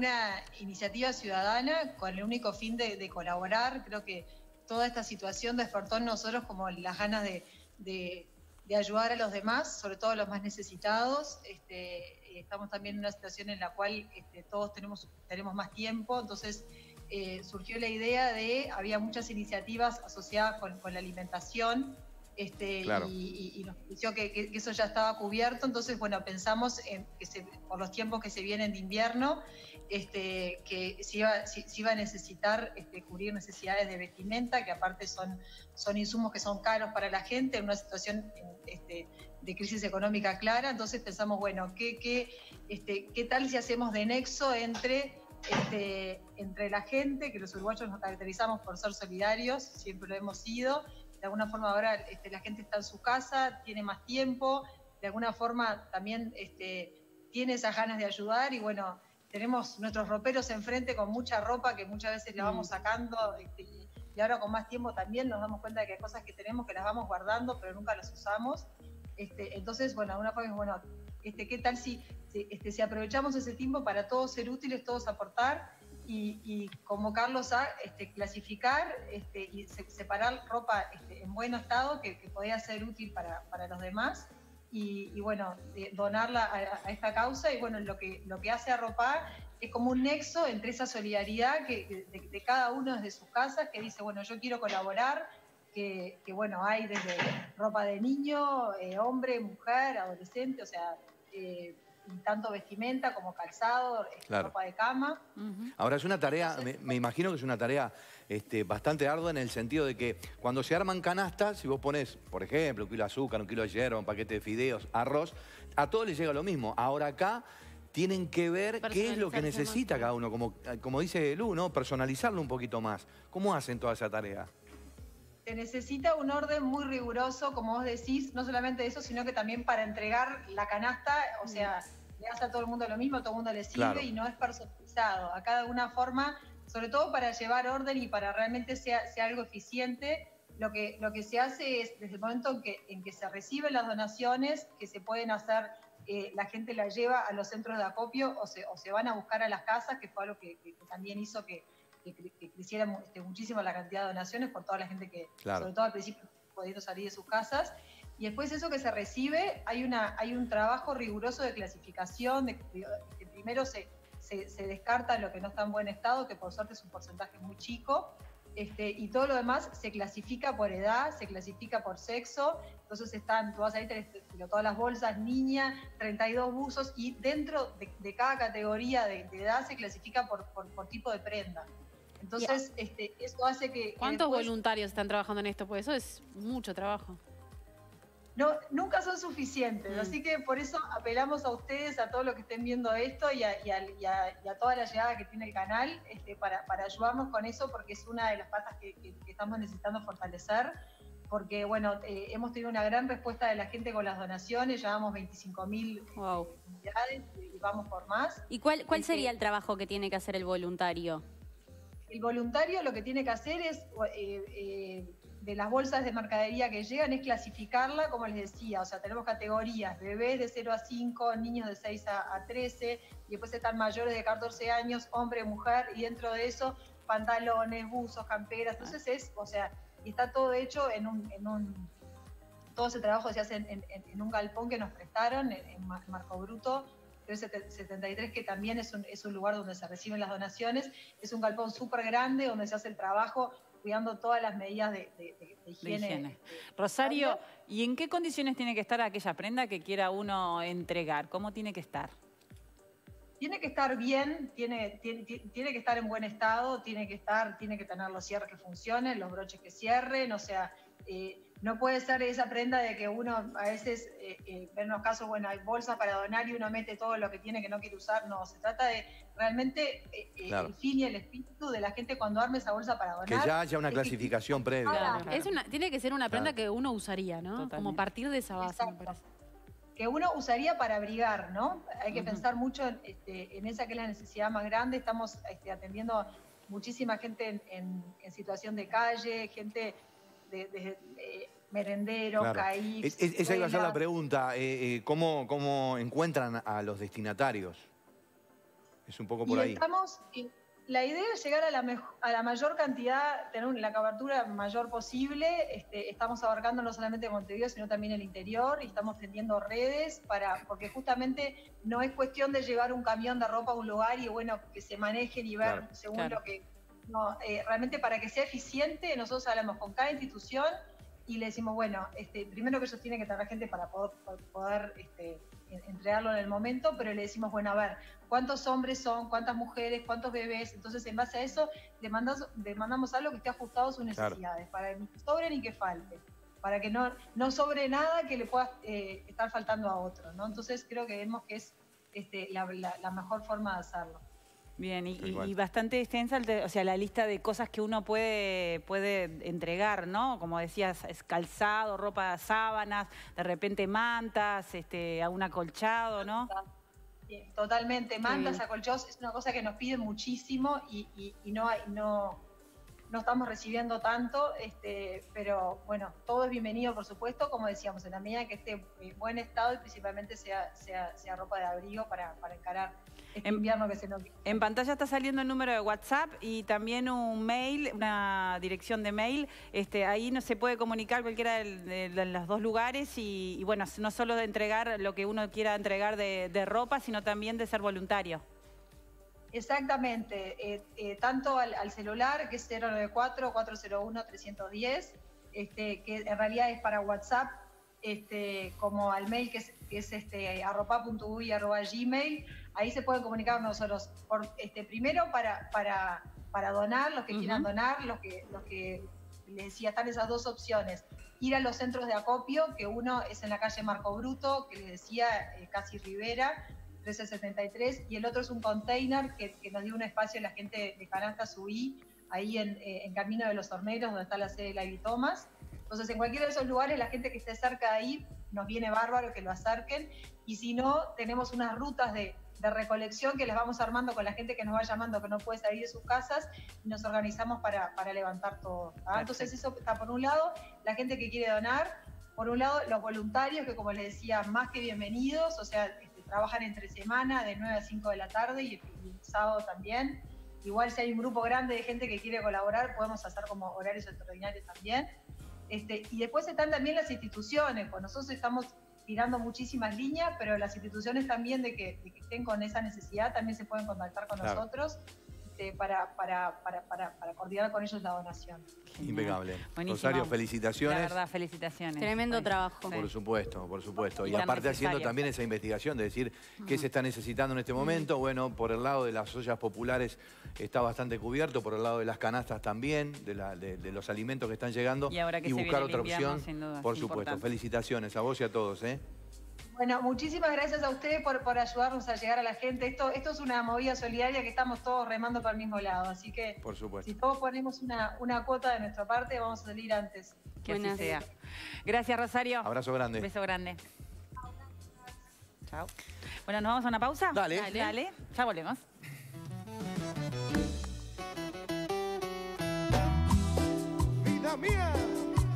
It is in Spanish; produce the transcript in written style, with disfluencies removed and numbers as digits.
una iniciativa ciudadana con el único fin de colaborar. Creo que toda esta situación despertó en nosotros como las ganas de ayudar a los demás, sobre todo a los más necesitados. Estamos también en una situación en la cual todos tenemos más tiempo, entonces surgió la idea había muchas iniciativas asociadas con la alimentación, Claro. y nos pareció que eso ya estaba cubierto. Entonces, bueno, pensamos en por los tiempos que se vienen de invierno, que se iba a necesitar cubrir necesidades de vestimenta, que aparte son insumos que son caros para la gente en una situación de crisis económica clara. Entonces pensamos, bueno, ¿qué tal si hacemos de nexo entre la gente, que los uruguayos nos caracterizamos por ser solidarios, siempre lo hemos sido. De alguna forma ahora la gente está en su casa, tiene más tiempo, de alguna forma también tiene esas ganas de ayudar, y bueno, tenemos nuestros roperos enfrente con mucha ropa que muchas veces la vamos sacando, y ahora con más tiempo también nos damos cuenta de que hay cosas que tenemos que las vamos guardando pero nunca las usamos. Entonces, bueno, de alguna forma, bueno, ¿qué tal si aprovechamos ese tiempo para todos ser útiles, todos aportar? Y convocarlos a clasificar y separar ropa en buen estado que podía ser útil para los demás, y bueno, donarla a esta causa. Y bueno, lo que hace Arropar es como un nexo entre esa solidaridad de cada uno desde sus casas, que dice, bueno, yo quiero colaborar, que bueno, hay desde ropa de niño, hombre, mujer, adolescente, o sea, tanto vestimenta como calzado, Claro. ropa de cama. Ahora, es una tarea, me imagino que es una tarea bastante ardua, en el sentido de que cuando se arman canastas, si vos pones, por ejemplo, 1 kilo de azúcar, 1 kilo de hierba, un paquete de fideos, arroz, a todos les llega lo mismo. Ahora acá tienen que ver qué es lo que necesita cada uno, como dice Lu, ¿no? Personalizarlo un poquito más. ¿Cómo hacen toda esa tarea? Se necesita un orden muy riguroso, como vos decís, no solamente eso, sino que también para entregar la canasta, o sea, le das a todo el mundo lo mismo, a todo el mundo le sirve, Claro. y no es personalizado. A cada una forma, sobre todo para llevar orden y para realmente sea algo eficiente, lo que se hace es, desde el momento en que se reciben las donaciones, que se pueden hacer, la gente la lleva a los centros de acopio o se van a buscar a las casas, que fue algo que también hizo que creciera muchísimo la cantidad de donaciones por toda la gente que, Claro, sobre todo al principio, pudiendo salir de sus casas. Y después eso que se recibe, hay un trabajo riguroso de clasificación, que primero se descarta lo que no está en buen estado, que por suerte es un porcentaje muy chico, y todo lo demás se clasifica por edad, se clasifica por sexo. Entonces tú vas a ver todas las bolsas, niña, 32 buzos, y dentro de cada categoría de edad se clasifica por tipo de prenda. Entonces, eso hace que... ¿Cuántos voluntarios están trabajando en esto? Pues eso es mucho trabajo. No, nunca son suficientes, así que por eso apelamos a ustedes, a todos los que estén viendo esto, y a toda la llegada que tiene el canal, para ayudarnos con eso, porque es una de las patas que estamos necesitando fortalecer, porque bueno, hemos tenido una gran respuesta de la gente con las donaciones, llevamos 25.000 unidades y vamos por más. ¿Y cuál sería el trabajo que tiene que hacer el voluntario? El voluntario lo que tiene que hacer es, de las bolsas de mercadería que llegan, es clasificarla, como les decía. O sea, tenemos categorías: bebés de 0 a 5, niños de 6 a 13, y después están mayores de 14 años, hombre, mujer, y dentro de eso pantalones, buzos, camperas. Entonces y está todo hecho todo ese trabajo se hace en un galpón que nos prestaron en Marco Bruto 373, que también es un lugar donde se reciben las donaciones. Es un galpón súper grande donde se hace el trabajo cuidando todas las medidas de higiene. Rosario, ¿y en qué condiciones tiene que estar aquella prenda que quiera uno entregar? ¿Cómo tiene que estar? Tiene que estar bien, tiene que estar en buen estado, tiene que tener los cierres que funcionen, los broches que cierren, o sea, no puede ser esa prenda de que uno a veces, en los casos, bueno, hay bolsas para donar y uno mete todo lo que tiene que no quiere usar. No, se trata de realmente claro, el fin y el espíritu de la gente cuando arme esa bolsa para donar. que ya haya una clasificación previa. Claro. Tiene que ser una prenda que uno usaría, ¿no? Totalmente. Como partir de esa base, Exacto. me parece. Que uno usaría para abrigar, ¿no? Hay que pensar mucho en esa que es la necesidad más grande. Estamos atendiendo muchísima gente en situación de calle, gente de merenderos, Claro. CAIFs. Esa iba a ser la pregunta. ¿Cómo encuentran a los destinatarios? Es un poco por Y ahí. La idea es llegar a la mayor cantidad, tener la cobertura mayor posible. Estamos abarcando no solamente Montevideo, sino también el interior, y estamos tendiendo redes porque justamente no es cuestión de llevar un camión de ropa a un lugar y bueno, que se manejen y ver según lo que... No, realmente para que sea eficiente, nosotros hablamos con cada institución y le decimos, bueno, primero que ellos tienen que tener gente para poder entregarlo en el momento, pero le decimos, bueno, a ver, ¿cuántos hombres son? ¿Cuántas mujeres? ¿Cuántos bebés? Entonces, en base a eso, demandamos algo que esté ajustado a sus necesidades, para que ni que sobre ni que falte, para que no sobre nada que le pueda estar faltando a otro, ¿no? Entonces, creo que vemos que es la mejor forma de hacerlo. Bien, y bastante extensa, o sea, la lista de cosas que uno puede entregar, ¿no? Como decías, es calzado, ropa, sábanas, de repente mantas, algún acolchado, ¿no? Totalmente, mantas, acolchados, es una cosa que nos piden muchísimo y no estamos recibiendo tanto, pero bueno, todo es bienvenido, por supuesto, como decíamos, en la medida que esté en buen estado y principalmente sea ropa de abrigo para encarar este invierno que se nos viene. En pantalla está saliendo el número de WhatsApp y también un mail, una dirección de mail. Ahí no se puede comunicar cualquiera de los dos lugares y bueno, no solo de entregar lo que uno quiera entregar de ropa, sino también de ser voluntario. Exactamente, tanto al celular, que es 094-401-310, que en realidad es para WhatsApp, como al mail que es arropa.uy@gmail. Ahí se pueden comunicar con nosotros, primero para donar, los que quieran donar, los que les decía, están esas dos opciones. Ir a los centros de acopio, que uno es en la calle Marco Bruto, que les decía, casi Rivera, 1373, y el otro es un container que nos dio un espacio a la gente de Canastas UI, ahí en Camino de los Horneros, donde está la sede de la Thomas. Entonces, en cualquiera de esos lugares, la gente que esté cerca de ahí, nos viene bárbaro que lo acerquen, y si no, tenemos unas rutas de recolección que les vamos armando con la gente que nos va llamando, que no puede salir de sus casas, y nos organizamos para levantar todo. Entonces, eso está por un lado, la gente que quiere donar, por un lado, los voluntarios, que como les decía, más que bienvenidos, o sea, trabajan entre semana de 9 a 5 de la tarde y el sábado también. Igual si hay un grupo grande de gente que quiere colaborar, podemos hacer como horarios extraordinarios también. Y después están también las instituciones, pues nosotros estamos tirando muchísimas líneas, pero las instituciones también de que estén con esa necesidad también se pueden contactar con nosotros para coordinar con ellos la donación. Impecable. Buenísimo. Rosario, felicitaciones. La verdad, felicitaciones. Tremendo trabajo. Por supuesto, por supuesto. Y Tan aparte necesario. haciendo también esa investigación de decir qué se está necesitando en este momento. Bueno, por el lado de las ollas populares está bastante cubierto, por el lado de las canastas también, de los alimentos que están llegando. Y ahora que se buscar viene el otra invierno, opción, sin duda, por es supuesto. importante. Felicitaciones a vos y a todos, ¿eh? Bueno, muchísimas gracias a ustedes por ayudarnos a llegar a la gente. Esto es una movida solidaria que estamos todos remando para el mismo lado. Así que Por supuesto. si todos ponemos una cuota de nuestra parte, vamos a salir antes. Que así Buenas. sea. Gracias, Rosario. Abrazo grande. Beso grande. Chao. Bueno, ¿nos vamos a una pausa? Dale. Dale. Ya volvemos. Vida mía.